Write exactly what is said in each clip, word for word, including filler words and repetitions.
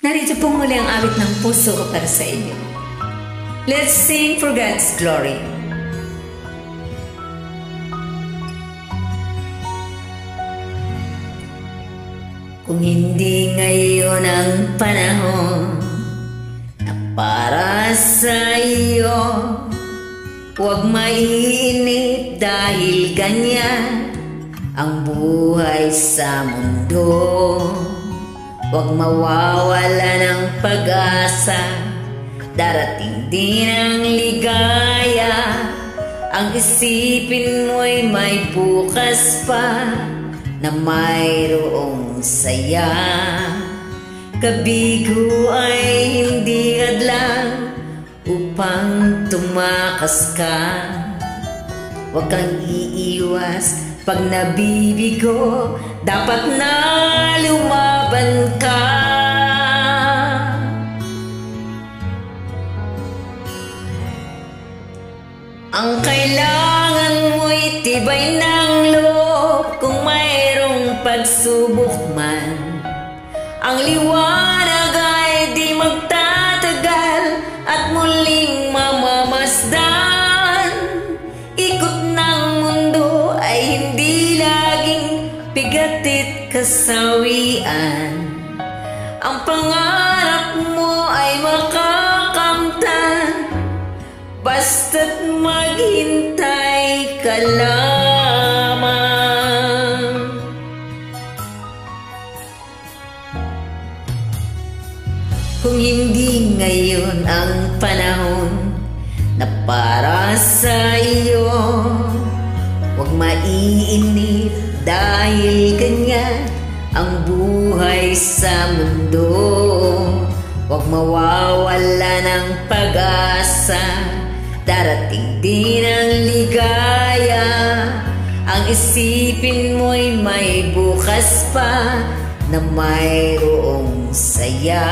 Narito pong muli ang awit ng puso ko para sa inyo. Let's sing for God's glory. Kung hindi ngayon ang panahon na para sa iyo, huwag maiinip dahil ganyan ang buhay sa mundo. Huwag mawawala ng pag-asa, darating din ang ligaya. Ang isipin mo'y may bukas pa na mayroong saya. Kabigo ay hindi hadlang upang tumakas ka. Huwag kang iiwas pag nabibigo, dapat na lumaban ka. Ang kailangan mo'y tibay ng loob kung mayroong pagsubok man. Ang liwanag ay di magtatagal at muling mamamasdan. Ikot ng mundo ay hindi laging bigatit kasawian. Ang pangarap mo ay makakamtan, basta't maghintay ka lamang. Kung hindi ngayon ang panahon na para sa iyo, huwag maiinip dahil ganyan ang buhay sa mundo. Huwag mawawala ng pag-asa, darating din ang ligaya. Ang isipin mo'y may bukas pa na mayroong saya.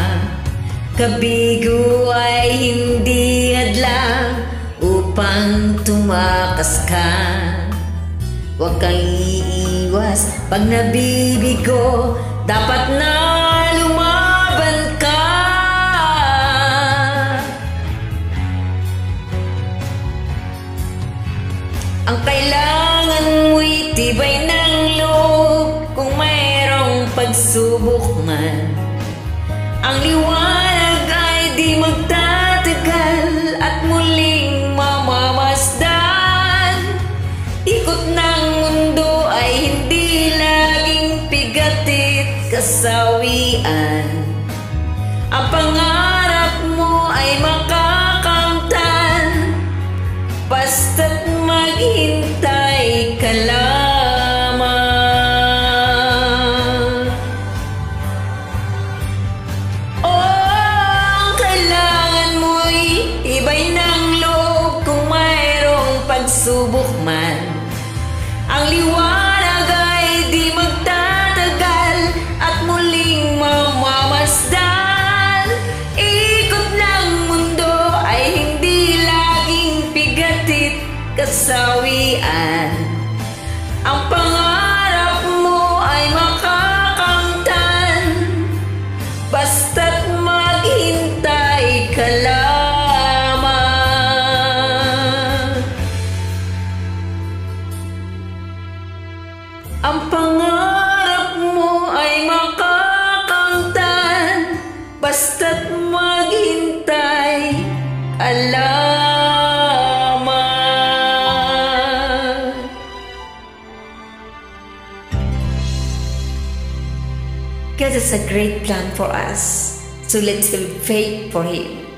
Kabigo ay hindi hadlang upang tumakas ka. Huwag kang iiwas pag nabibigo, dapat na lumaban ka. Ang kailangan mo'y tibay ng loob kung mayroong pagsubok man. Ang liwanag ay di magtatagal at muling mamamasdan. Ikot ng mundo ay hindi laging bigatit kasawian. Ang pangarap mo ay makakamtan, basta't maghintay ka lamang. Oh, ang kailangan mo'y ibay ng loob kung mayroong pagsubok man. Ang liwanag ay di magtatagal at muling mamamasdan. Ikot ng mundo ay hindi laging bigatit kasawian. Ang pangarap mo ay makakamtan, basta't maghintay ka lamang. Ang pangarap mo ay makakamtan, basta't maghintay ka lamang. God has a great plan for us, so let's have faith for Him.